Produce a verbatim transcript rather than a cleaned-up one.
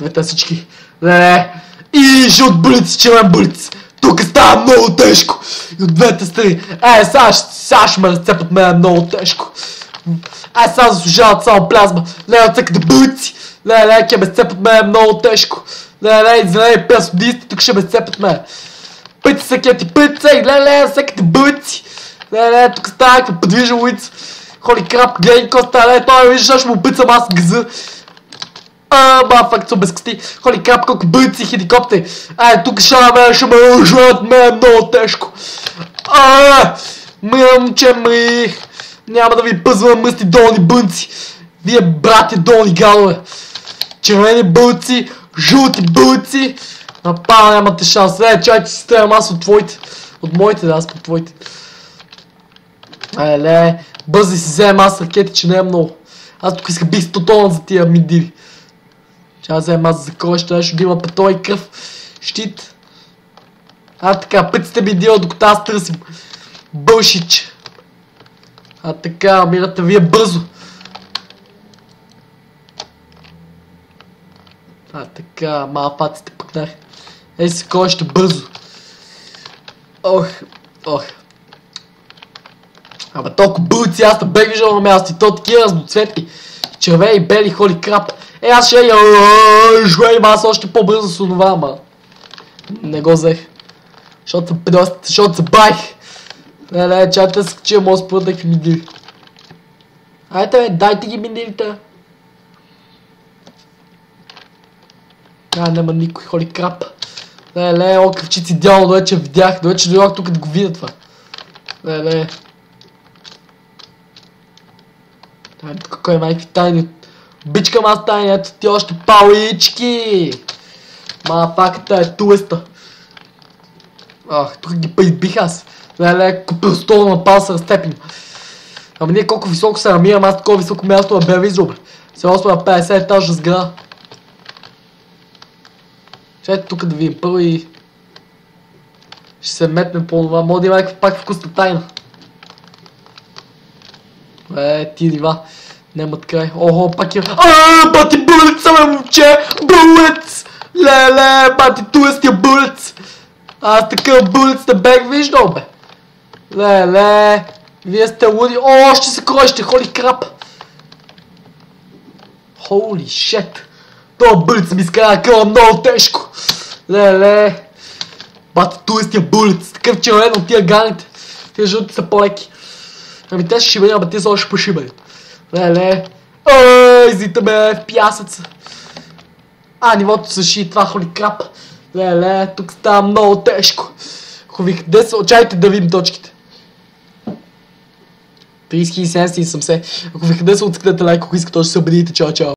Здравейте всички. Леле. И жълт булец, червен булец. Тук става много тежко. И от двете страни. Е, сега, сега ще ме разцепят мен много тежко. Е, сега заслужават само плазма. Леле, цъкате булци. Леле, ке ме сцепят мен много тежко. Леле, извинени персонисти, тук ще ме сцепят мен. Пъти са кети, пъти са, леле, всеките булци. Леле, тук става някаква подвижна улица. Холи крап, гледай какво става, леле, той виждаш, аз ще му пицам аз гъза. А, ба, факт са без кости. Холи крап, колко бъдци, хеликоптери. Ай, тук ще ме, ще ме уживат, ме е много тежко. А, мъмче ми. Няма да ви пъзвам мъсти долни бънци. Вие, брати, долни галове. Червени бълци, жълти бълци. Напа, нямате шанс. Е, чай, че си стрелям аз от твоите. От моите, да, аз по твоите. Еле, бързи си взем аз ракети, че не е много. Аз тук иска бих сто тона за тия мидири. Ще взем аз за кровища, нещо да има петро и кръв. Щит. А така, пътите ми дива, докато аз търсим. Бълшич. А така, мирате вие бързо. А така, малфаците пъкнах. Ей си кровища бързо. Ох, ох. Ама толкова бълци, аз не бег виждал на място и то такива разноцветни. Червени, бели, холи крап. Е, аз ще я жуем, аз още по-бързо с онова, ама. Не го взех. Защото съм педост, защото се баих. Не, не, чата се че мога спорът да минири. Айде, бе, дайте ги минирите. А, няма никой, холи крап. Леле, о, кръвчици идеално, до вече видях, до вече дойдох тук да го видя това. Леле. Ай, тук кой е майки тайни. Бичкам аз тайни, ето ти още палички. Мафаката е туеста. Ах, тук ги избих аз. Леле, купил стол на пал се разцепим. Ама ние колко високо се намирам, аз такова високо място на бе виждал, бе. Сега сме на петдесет етажна сграда. Чайте тук да видим първо и ще се метнем по това. Може да има някаква пак вкусна тайна. Е, ти дива. Нямат край. Охо, пак е... Ааа, бати булец, аме момче! Булец! Леле, бати туестия булец! Аз такъв булец не бех виждал, бе. Леле, вие сте луди. О, още се кроище, холи крап. Холи шет. Това булец ми изкара кръва много тежко. Леле. Бати туестия булец. Такъв червен от тия ганите. Тия жълти са по-леки. Ами те ще шибани, ама те са още по-шибани. Леле. Ой, излитаме в пясъца. А, нивото се ши, това холи крап. Леле, тук става много тежко. Хубих, де са, чайте да видим точките. трийсет хиляди седемстотин и седемдесет. Ако ви хареса, отскнете лайк, ако искате, ще се убедите. Чао, чао.